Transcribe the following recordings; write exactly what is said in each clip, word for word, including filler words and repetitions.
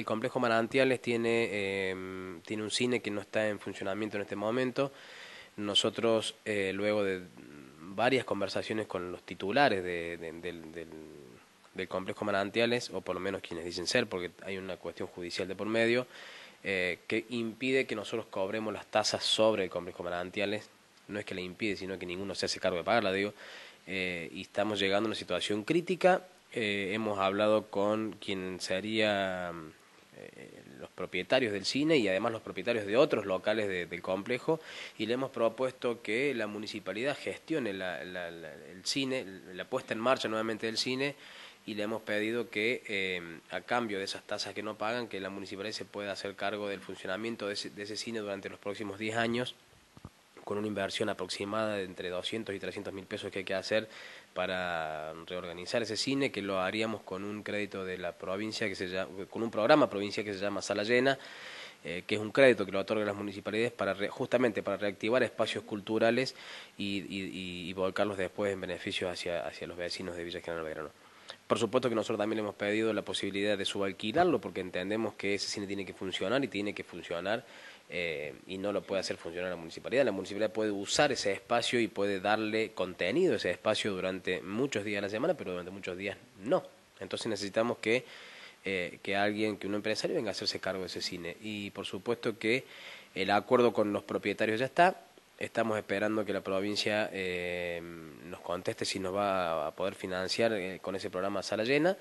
el complejo Manantiales tiene, eh, tiene un cine que no está en funcionamiento en este momento. Nosotros, eh, luego de varias conversaciones con los titulares de, de, del, del, del complejo Manantiales, o por lo menos quienes dicen ser, porque hay una cuestión judicial de por medio, eh, que impide que nosotros cobremos las tasas sobre el complejo Manantiales. No es que le impide, sino que ninguno se hace cargo de pagarla, digo. Eh, y estamos llegando a una situación crítica. Eh, hemos hablado con quien sería eh, los propietarios del cine y además los propietarios de otros locales de, del complejo, y le hemos propuesto que la municipalidad gestione la, la, la, el cine, la puesta en marcha nuevamente del cine, y le hemos pedido que eh, a cambio de esas tasas que no pagan, que la municipalidad se pueda hacer cargo del funcionamiento de ese, de ese cine durante los próximos diez años, con una inversión aproximada de entre doscientos y trescientos mil pesos que hay que hacer para reorganizar ese cine, que lo haríamos con un crédito de la provincia, que se llama, con un programa provincial que se llama Sala Llena, eh, que es un crédito que lo otorgan las municipalidades para re, justamente para reactivar espacios culturales y, y, y, y volcarlos después en beneficio hacia, hacia los vecinos de Villa General Belgrano. Por supuesto que nosotros también le hemos pedido la posibilidad de subalquilarlo, porque entendemos que ese cine tiene que funcionar y tiene que funcionar eh, y no lo puede hacer funcionar la municipalidad. La municipalidad puede usar ese espacio y puede darle contenido a ese espacio durante muchos días a la semana, pero durante muchos días no. Entonces necesitamos que, eh, que alguien, que un empresario venga a hacerse cargo de ese cine. Y por supuesto que el acuerdo con los propietarios ya está. Estamos esperando que la provincia eh, nos conteste si nos va a poder financiar eh, con ese programa Sala Llena.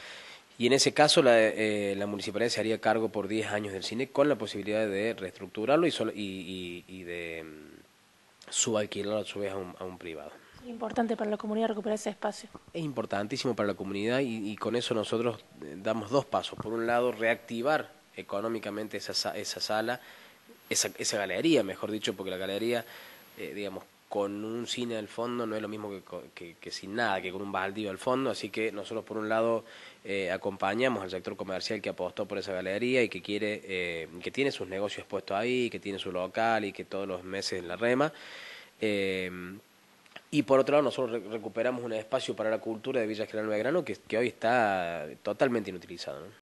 Y en ese caso la, eh, la municipalidad se haría cargo por diez años del cine, con la posibilidad de reestructurarlo y, solo, y, y, y de um, subalquilarlo a su vez a un, a un privado. Importante para la comunidad recuperar ese espacio. Es importantísimo para la comunidad y, y con eso nosotros damos dos pasos. Por un lado, reactivar económicamente esa, esa sala, esa, esa galería, mejor dicho, porque la galería, eh, digamos, con un cine al fondo no es lo mismo que, que, que sin nada, que con un baldío al fondo. Así que nosotros, por un lado, eh, acompañamos al sector comercial que apostó por esa galería y que quiere, eh, que tiene sus negocios puestos ahí, que tiene su local y que todos los meses la rema. Eh, y por otro lado, nosotros recuperamos un espacio para la cultura de Villa General Belgrano que, que hoy está totalmente inutilizado, ¿no?